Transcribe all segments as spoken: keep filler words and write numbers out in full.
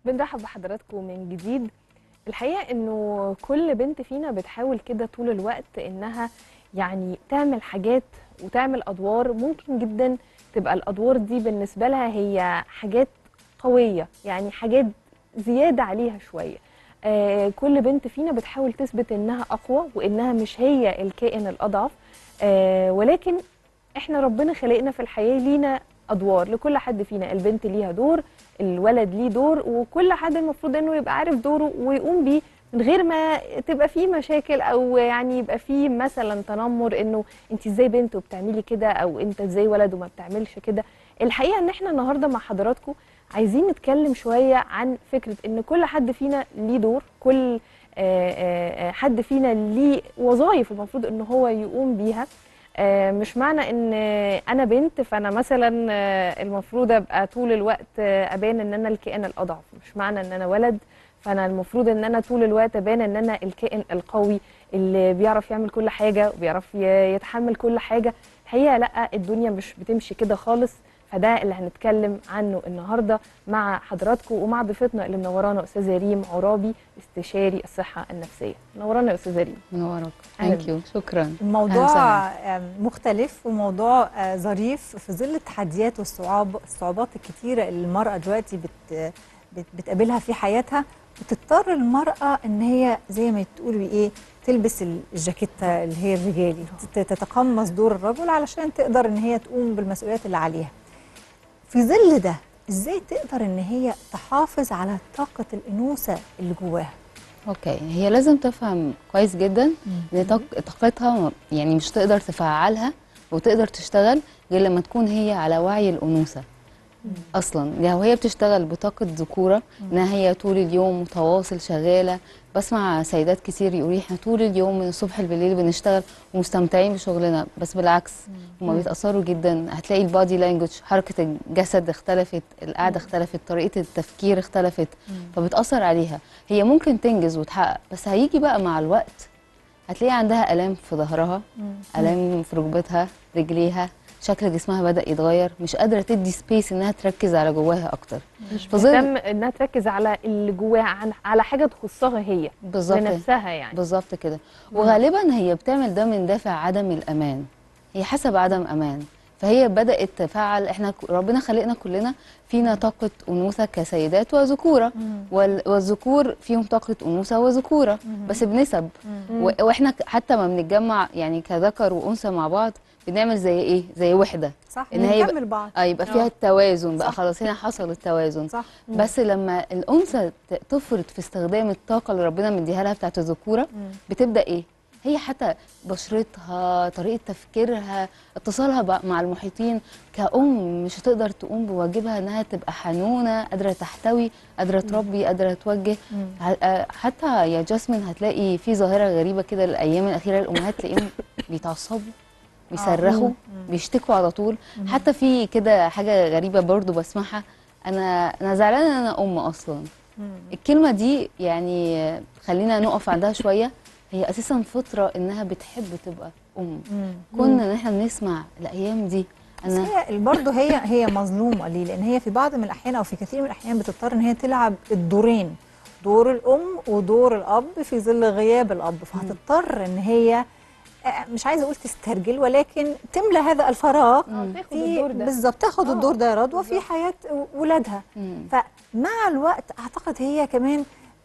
بنرحب بحضراتكم من جديد. الحقيقة انه كل بنت فينا بتحاول كده طول الوقت انها يعني تعمل حاجات وتعمل ادوار ممكن جدا تبقى الادوار دي بالنسبة لها هي حاجات قوية، يعني حاجات زيادة عليها شوية. آه كل بنت فينا بتحاول تثبت انها اقوى وانها مش هي الكائن الاضعف. آه ولكن احنا ربنا خلقنا في الحياة لينا ادوار، لكل حد فينا. البنت ليها دور، الولد ليه دور، وكل حد المفروض انه يبقى عارف دوره ويقوم بيه من غير ما تبقى فيه مشاكل او يعني يبقى فيه مثلا تنمر انه انت ازاي بنت وبتعملي كده او انت ازاي ولد وما بتعملش كده. الحقيقه ان احنا النهارده مع حضراتكم عايزين نتكلم شويه عن فكره ان كل حد فينا ليه دور، كل حد فينا ليه وظائف المفروض ان هو يقوم بيها. مش معنى ان انا بنت فانا مثلا المفروض ابقى طول الوقت ابان ان انا الكائن الاضعف، مش معنى ان انا ولد فانا المفروض ان انا طول الوقت ابان ان انا الكائن القوي اللي بيعرف يعمل كل حاجه وبيعرف يتحمل كل حاجه. الحقيقه لا، الدنيا مش بتمشي كده خالص. فده اللي هنتكلم عنه النهارده مع حضراتكم ومع ضيفتنا اللي منورانا استاذه ريم عرابي، استشاري الصحه النفسيه. منورانا يا استاذه ريم. منوراك. ثانك يو، شكرا. الموضوع مختلف وموضوع ظريف في ظل التحديات والصعاب الصعوبات الكتيره اللي المراه دلوقتي بت بتقابلها في حياتها. بتضطر المراه ان هي زي ما تقولي ايه تلبس الجاكيته اللي هي الرجالي، تتقمص دور الرجل علشان تقدر ان هي تقوم بالمسؤوليات اللي عليها. في ظل ده ازاي تقدر ان هي تحافظ على طاقه الانوثه اللي جواها؟ اوكي، هي لازم تفهم كويس جدا ان طاقتها يعني مش تقدر تفعلها وتقدر تشتغل غير لما تكون هي على وعي الانوثه اصلا. يعني وهي بتشتغل بطاقه ذكوره انها هي طول اليوم متواصل شغاله. بسمع سيدات كتير يقولوا احنا طول اليوم من الصبح بالليل بنشتغل ومستمتعين بشغلنا، بس بالعكس هما بيتاثروا جدا. هتلاقي البادي لانجوج، حركه الجسد اختلفت، القعده اختلفت، طريقه التفكير اختلفت، فبتاثر عليها. هي ممكن تنجز وتحقق، بس هيجي بقى مع الوقت هتلاقي عندها الام في ظهرها، الام في ركبتها، رجليها، شكل جسمها بدأ يتغير، مش قادرة تدي سبيس انها تركز على جواها اكتر، مش بتهتم انها تركز على اللي جواها، على حاجة تخصها هي بالظبط لنفسها يعني. بالظبط كده. وغالبا هي بتعمل ده من دافع عدم الامان، هي حسب عدم امان. فهي بدأت تفعل، احنا ربنا خلقنا كلنا فينا طاقة أنوثة كسيدات وذكورة، والذكور فيهم طاقة أنوثة وذكورة بس بنسب. واحنا حتى ما بنتجمع يعني كذكر وأنثى مع بعض بنعمل زي ايه؟ زي وحده، صح، ان هي نكمل بعض. اه يبقى فيها التوازن بقى، خلاص هنا حصل التوازن. صح. بس لما الانثى تفرط في استخدام الطاقه اللي ربنا مديها لها بتاعت الذكوره بتبدا ايه؟ هي حتى بشرتها، طريقه تفكيرها، اتصالها مع المحيطين كأم مش هتقدر تقوم بواجبها انها تبقى حنونه، قادره تحتوي، قادره تربي، قادره توجه. حتى يا جاسمين هتلاقي في ظاهره غريبه كده الايام الاخيره، الامهات تلاقيهم بيتعصبوا، بيصرخوا، بيشتكوا على طول. مم. حتى في كده حاجه غريبه برضو بسمعها، انا انا زعلانه ان انا ام اصلا. مم. الكلمه دي يعني خلينا نقف عندها شويه. هي اساسا فطره انها بتحب تبقى ام. مم. كنا ان احنا بنسمع الايام دي. انا هي برضه هي هي مظلومه ليه؟ لان هي في بعض من الاحيان او في كثير من الاحيان بتضطر ان هي تلعب الدورين، دور الام ودور الاب في ظل غياب الاب، فهتضطر ان هي مش عايزه اقول تسترجل ولكن تملى هذا الفراغ. تاخد الدور ده بالظبط، تاخد الدور ده يا رضوى في حياه ولادها. فمع الوقت اعتقد هي كمان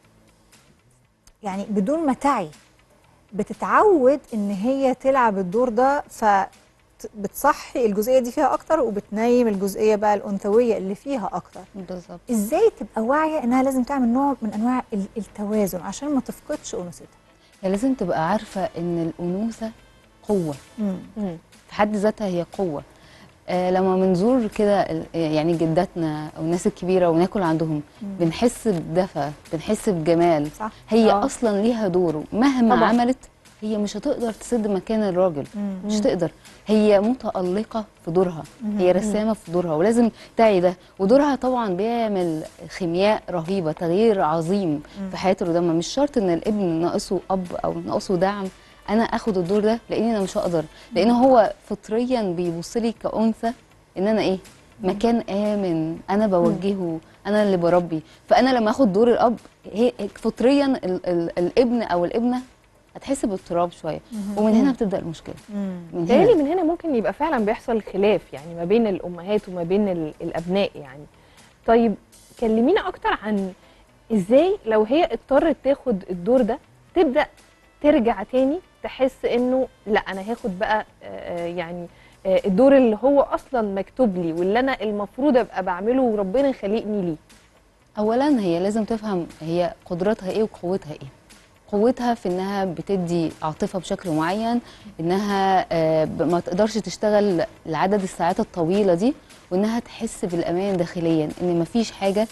يعني بدون ما تعي بتتعود ان هي تلعب الدور ده، فبتصحي الجزئيه دي فيها اكتر وبتنيم الجزئيه بقى الانثويه اللي فيها اكتر. بالظبط. ازاي تبقى واعيه انها لازم تعمل نوع من انواع التوازن عشان ما تفقدش انوثتها؟ هي لازم تبقى عارفة إن الأنوثة قوة في حد ذاتها، هي قوة. آه لما بنزور كده يعني جداتنا أو الناس الكبيرة وناكل عندهم مم. بنحس بدفى، بنحس بجمال. صح. هي أوه. أصلا ليها دور، مهما طبعا. عملت هي مش هتقدر تسد مكان الراجل. مم. مش هتقدر. هي متألقة في دورها، مم. هي رسامة في دورها ولازم تعي ده. ودورها طبعا بيعمل خيمياء رهيبة، تغيير عظيم مم. في حياة اللي قدامها. مش شرط ان الابن ناقصه اب او ناقصه دعم انا اخد الدور ده لاني انا مش هقدر، لان هو فطريا بيبص لي كأنثى ان انا ايه؟ مكان امن انا بوجهه، انا اللي بربي. فانا لما اخد دور الاب، هي فطريا ال ال الابن او الابنه هتحس باضطراب شويه، ومن هنا بتبدا المشكله. من تالي هنا من هنا ممكن يبقى فعلا بيحصل خلاف يعني ما بين الامهات وما بين ال- الابناء يعني. طيب كلمينا اكتر عن ازاي لو هي اضطرت تاخد الدور ده تبدا ترجع تاني تحس انه لا انا هاخد بقى آه، يعني آه، الدور اللي هو اصلا مكتوب لي واللي انا المفروض ابقى بعمله وربنا خلقني ليه. اولا هي لازم تفهم هي قدراتها ايه وقوتها ايه. قوتها في انها بتدي عاطفه بشكل معين، انها آه، ب- ما تقدرش تشتغل لعدد الساعات الطويله دي، وانها تحس بالامان داخليا، ان مفيش حاجه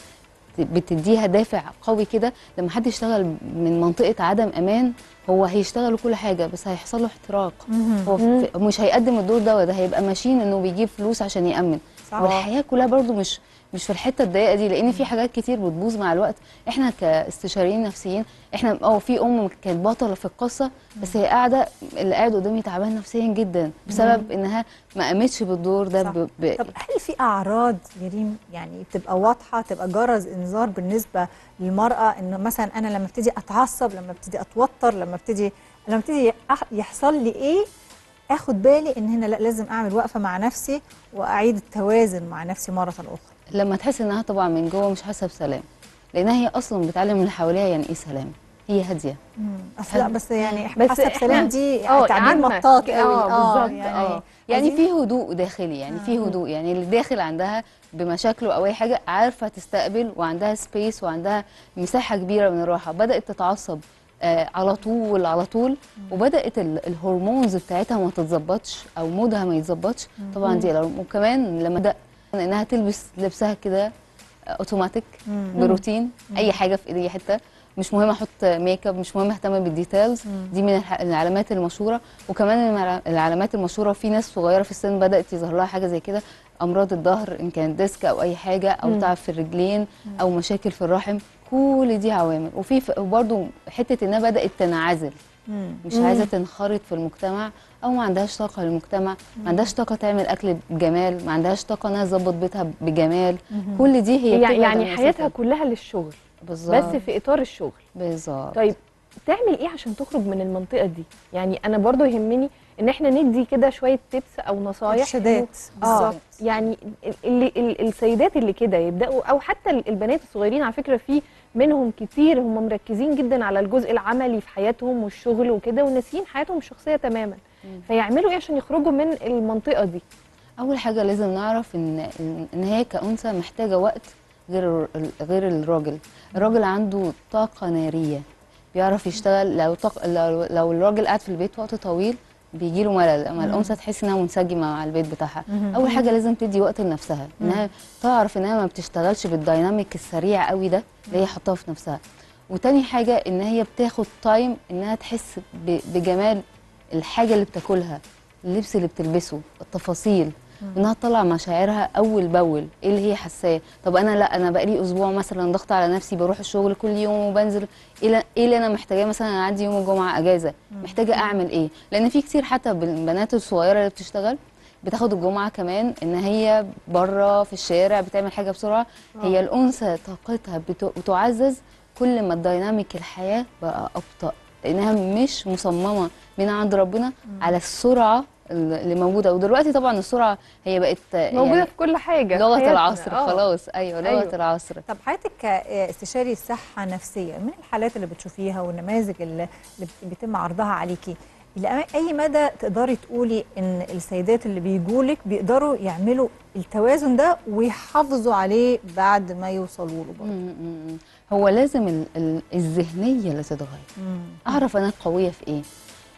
بتديها دافع قوي كده. لما حد يشتغل من منطقه عدم امان، هو هيشتغل كل حاجه بس هيحصل له احتراق. هو مم. في- مش هيقدم الدور ده، وده هيبقى ماشين انه بيجيب فلوس عشان يامن. صح. والحياه كلها برضو مش مش في الحته الضيقه دي، لان في حاجات كتير بتبوظ مع الوقت. احنا كاستشاريين نفسيين، احنا اه في ام كانت بطله في القصه، بس هي قاعده، اللي قاعد قدامي تعبان نفسيا جدا بسبب انها ما قامتش بالدور ده. صح. ب... ب... طب هل في اعراض يا ريم يعني بتبقى واضحه، تبقى جرس انذار بالنسبه للمراه، انه مثلا انا لما ابتدي اتعصب، لما ابتدي اتوتر، لما ابتدي لما ابتدي أح- يحصل لي ايه، اخد بالي ان هنا لا لازم اعمل وقفه مع نفسي واعيد التوازن مع نفسي مره اخرى؟ لما تحس انها طبعا من جوه مش حاسه بسلام، لانها هي اصلا بتعلم اللي حواليها يعني ايه سلام. هي هاديه. اصل لا بس يعني بس حاسه إحنا- بسلام دي آه، تعبير عامة. مطاط قوي. آه، بالظبط. يعني اه يعني عايزين- في هدوء داخلي، يعني في هدوء، يعني اللي داخل عندها بمشاكله او اي حاجه عارفه تستقبل، وعندها سبيس، وعندها مساحه كبيره من الراحه. بدات تتعصب آه على طول على طول، وبدات ال- الهرمونز بتاعتها ما تتظبطش او مودها ما يتظبطش، طبعا دي الألارم. وكمان لما بدأ انها تلبس لبسها كده اوتوماتيك بروتين، اي حاجه في ايدي حته، مش مهم احط ميك اب، مش مهم اهتم بالديتيلز. دي من الح- العلامات المشهوره. وكمان المع- العلامات المشهوره في ناس صغيره في السن بدات يظهر لها حاجه زي كده، امراض الظهر ان كان ديسك او اي حاجه، او مم. تعب في الرجلين، او مشاكل في الرحم. كل دي عوامل. وفي ف- وبرده حته انها بدات تنعزل، مم. مش مم. عايزه تنخرط في المجتمع، او ما عندهاش طاقه للمجتمع، ما عندهاش طاقه تعمل اكل بجمال، ما عندهاش طاقه انها تظبط بيتها بجمال. كل دي هي هي بتبعد يعني عن حياتها الأساس. كلها للشغل بالظبط. بس في اطار الشغل. بالظبط. طيب تعمل ايه عشان تخرج من المنطقه دي؟ يعني انا برضو يهمني ان احنا ندي كده شويه تيبس او نصايح. ارشادات إنه- اه بالظبط. يعني ال- اللي ال- السيدات اللي كده يبداوا، او حتى ال- البنات الصغيرين، على فكره في منهم كتير هم مركزين جدا على الجزء العملي في حياتهم والشغل وكده، وناسيين حياتهم الشخصيه تماما. فيعملوا ايه عشان يخرجوا من المنطقه دي؟ اول حاجه لازم نعرف ان ان هي كأنثى محتاجه وقت غير ال- غير الراجل. الراجل عنده طاقه ناريه، بيعرف يشتغل. لو طاق... لو, لو الراجل قاعد في البيت وقت طويل بيجي له ملل، اما الانثى تحس انها منسجمه مع البيت بتاعها. اول حاجه لازم تدي وقت لنفسها، انها تعرف انها ما بتشتغلش بالدايناميك السريع قوي ده اللي هي حاطاه في نفسها. وتاني حاجه ان هي بتاخد تايم انها تحس ب... بجمال الحاجه اللي بتاكلها، اللبس اللي بتلبسه، التفاصيل، انها تطلع مشاعرها اول باول. ايه اللي هي حاساه؟ طب انا لا انا بقالي اسبوع مثلا ضغط على نفسي، بروح الشغل كل يوم وبنزل، ايه اللي- ايه اللي انا محتاجاه؟ مثلا انا عندي يوم الجمعه اجازه، محتاجه اعمل ايه؟ لان في كتير حتى بالبنات الصغيره اللي بتشتغل بتاخد الجمعه كمان ان هي بره في الشارع بتعمل حاجه بسرعه. هي الانثى طاقتها بت- بتعزز كل ما الديناميك الحياه بقى ابطا، لانها مش مصممه من عند ربنا على السرعه اللي موجوده. ودلوقتي طبعا السرعه هي بقت موجوده يعني في كل حاجه في لغه حياتنا. العصر. آه. خلاص ايوه لغه أيوة. العصر. طب حضرتك كاستشاري صحه نفسيه، من الحالات اللي بتشوفيها والنماذج اللي اللي بيتم عرضها عليكي، الى اي مدى تقدري تقولي ان السيدات اللي بيجولك بيقدروا يعملوا التوازن ده ويحافظوا عليه بعد ما يوصلوا له برضه؟ مم، مم. هو لازم ال ال الذهنيه اللي تتغير. اعرف انا قويه في ايه.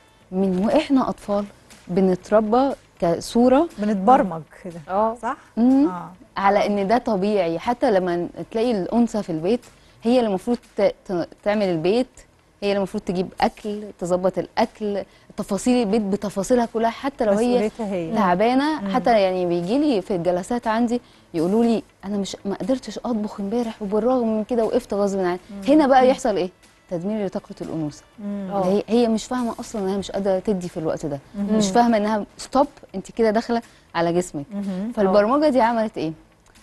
من واحنا اطفال بنتربى كصوره بنتبرمج كده، اه صح؟ مم. اه على ان ده طبيعي. حتى لما تلاقي الانثى في البيت هي اللي المفروض ت- ت- تعمل البيت، هي اللي المفروض تجيب اكل، تظبط الاكل، تفاصيل البيت بتفاصيلها كلها، حتى لو هي مسؤوليتها هي. تعبانه. حتى يعني بيجي لي في الجلسات عندي يقولوا لي انا مش ما قدرتش اطبخ امبارح وبالرغم من كده وقفت غصب عني. هنا بقى يحصل ايه؟ تدمير لطاقه الانوثه. اللي هي هي مش فاهمه اصلا انها مش قادره تدي في الوقت ده، مش فاهمه انها ستوب، انت كده داخله على جسمك. فالبرمجه دي عملت ايه؟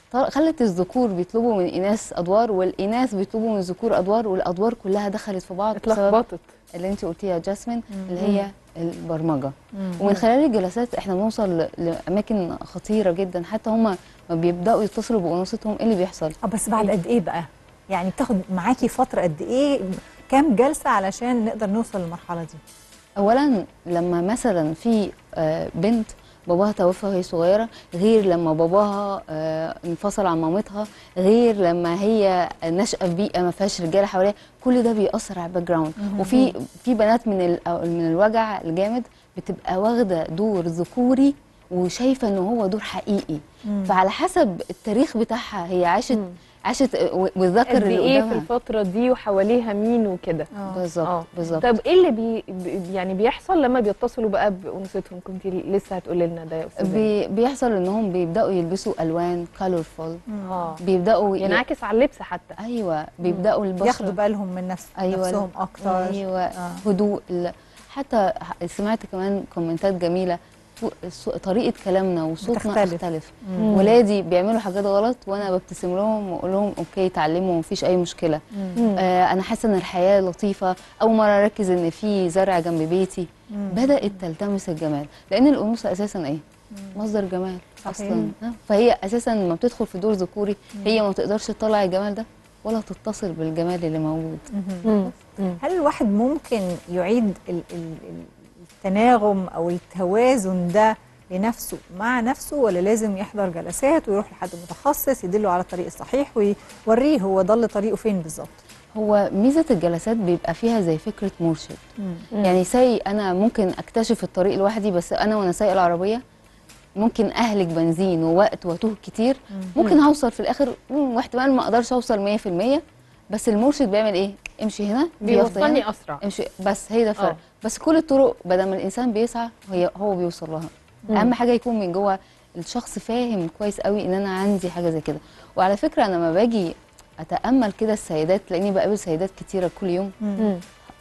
طل- خلت الذكور بيطلبوا من الاناث ادوار، والاناث بيطلبوا من الذكور ادوار، والادوار كلها دخلت في بعض بسبب اتلخبطت. اللي انت قلتيها يا جاسمين، اللي مم. هي البرمجه. مم. ومن خلال الجلسات احنا بنوصل ل- لاماكن خطيره جدا، حتى هم ما بيبداوا يتصلوا بانوثتهم ايه اللي بيحصل. اه بس بعد قد ايه بقى؟ يعني بتاخد معاكي فتره قد ايه؟ كام جلسه علشان نقدر نوصل للمرحله دي؟ اولا لما مثلا في آه، بنت باباها توفى وهي صغيره، غير لما باباها آه، انفصل عن مامتها، غير لما هي ناشئه في بيئه ما فيهاش رجاله حواليها، كل ده بيأثر على الباك جراوند. وفي في بنات من ال- أو من الوجع الجامد بتبقى واخده دور ذكوري وشايفه ان هو دور حقيقي. مم. فعلى حسب التاريخ بتاعها هي عاشت مم. عاشت آه، والذكر قد اللي ايه في قدامها. الفتره دي وحواليها مين وكده. اه بالظبط بالظبط. طب ايه اللي بي بي- يعني بيحصل لما بيتصلوا بقى بانوثتهم؟ كنت لسه هتقولي لنا ده يا استاذه. بي بيحصل انهم بيبداوا يلبسوا الوان كالورفول، اه بيبداوا ي- ينعكس على اللبس حتى. ايوه بيبداوا البشره ياخدوا بالهم من نفس أيوة. نفسهم اكتر. ايوه آه. هدوء ال- حتى ح- سمعت كمان كومنتات جميله، تو- الصو- طريقه كلامنا وصوتنا بتختلف. اختلف. مم. ولادي بيعملوا حاجات غلط وانا ببتسم لهم واقول لهم اوكي اتعلموا مفيش اي مشكله. مم. آه انا حاسه ان الحياه لطيفه، اول مره اركز ان في زرع جنب بيتي. مم. بدات تلتمس الجمال، لان الانوثه اساسا ايه؟ مصدر جمال صحيح. اصلا. ها؟ فهي اساسا لما بتدخل في دور ذكوري هي ما تقدرش تطلع الجمال ده ولا تتصل بالجمال اللي موجود. مم. مم. هل الواحد ممكن يعيد ال- ال- ال- التناغم او التوازن ده لنفسه مع نفسه، ولا لازم يحضر جلسات ويروح لحد متخصص يدله على الطريق الصحيح ويوريه هو ضل طريقه فين بالظبط؟ هو ميزه الجلسات بيبقى فيها زي فكره مرشد. مم. يعني سي انا ممكن اكتشف الطريق لوحدي، بس انا وانا سايقه العربيه ممكن اهلك بنزين ووقت واتوه كتير، ممكن هوصل في الاخر مم، واحتمال ما اقدرش اوصل مية في المية، بس المرشد بيعمل ايه؟ امشي هنا في يافطة هنا، بيوصلني اسرع. امشي بس. هي ده الفرق. آه. بس كل الطرق بدل ما الانسان بيسعى هي هو بيوصل لها. مم. اهم حاجه يكون من جوه الشخص فاهم كويس قوي ان انا عندي حاجه زي كده. وعلى فكره انا لما باجي اتامل كده السيدات، لاني بقابل سيدات كتيره كل يوم، مم.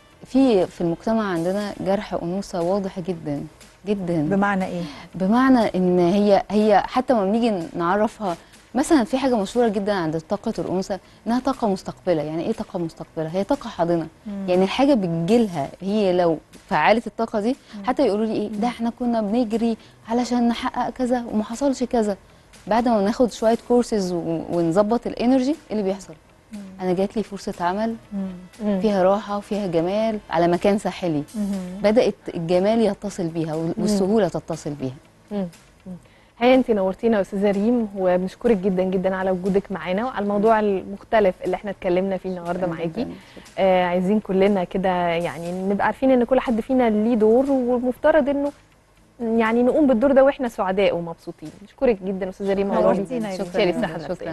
في في المجتمع عندنا جرح انوثه واضح جدا جدا. بمعنى ايه؟ بمعنى ان هي هي حتى لما بنيجي نعرفها، مثلا في حاجه مشهوره جدا عند طاقه الانوثه انها طاقه مستقبله. يعني ايه طاقه مستقبله؟ هي طاقه حاضنه. يعني الحاجه بتجيلها هي لو فعلت الطاقه دي، حتى يقولوا لي ايه ده احنا كنا بنجري علشان نحقق كذا وما حصلش كذا. بعد ما ناخد شويه كورسز ونظبط الانرجي، ايه اللي بيحصل؟ انا جات لي فرصه عمل مم. فيها راحه وفيها جمال على مكان ساحلي، بدات الجمال يتصل بيها والسهوله تتصل بيها. مم. هي انت نورتينا يا استاذه ريم، وبنشكرك جدا جدا على وجودك معانا وعلى الموضوع المختلف اللي احنا اتكلمنا فيه النهارده معاكي. آه عايزين كلنا كده يعني نبقى عارفين ان كل حد فينا ليه دور، والمفترض انه يعني نقوم بالدور ده واحنا سعداء ومبسوطين. نشكرك جدا استاذه ريم، نورتينا يا ريم. شكرا. الصحه النفسيه. شكرا.